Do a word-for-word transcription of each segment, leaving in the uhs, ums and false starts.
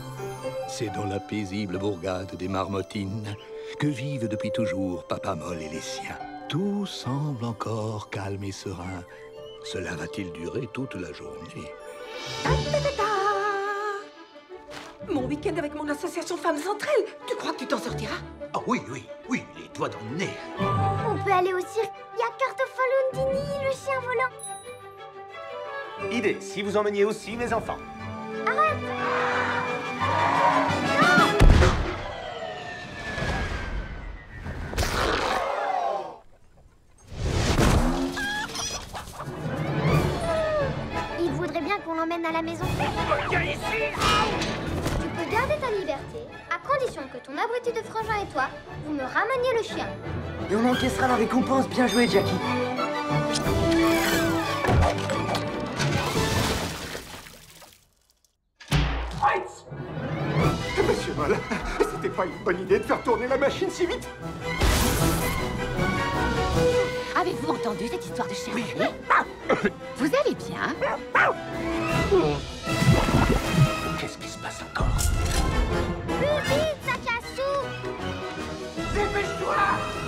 C'est dans la paisible bourgade des Marmottines que vivent depuis toujours Papa Molle et les siens. Tout semble encore calme et serein. Cela va-t-il durer toute la journée? Mon week-end avec mon association Femmes Entre Elles. Tu crois que tu t'en sortiras? Oh oui, oui, oui, les doigts dans le nez. On peut aller au cirque. Il y a Cartofolondini, le chien volant. Idée, si vous emmeniez aussi mes enfants. Arrête! Il voudrait bien qu'on l'emmène à la maison. Viens ici! Tu peux garder ta liberté, à condition que ton abruti de frangin et toi, vous me rameniez le chien. Et on encaissera la récompense. Bien joué, Jackie. Monsieur Molle, c'était pas une bonne idée de faire tourner la machine si vite. Avez-vous entendu cette histoire de chien? Vous allez bien? Qu'est-ce qui se passe encore? Plus vite, sac à sous! Dépêche-toi!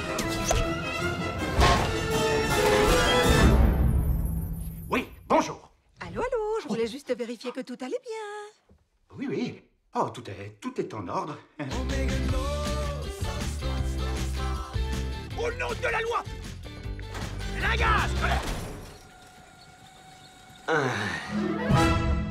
Oui, bonjour. Allô, allô, je voulais juste vérifier que tout allait bien. Oui, oui. Oh, tout est, tout est en ordre. Au nom de la loi! La gaz! Ah.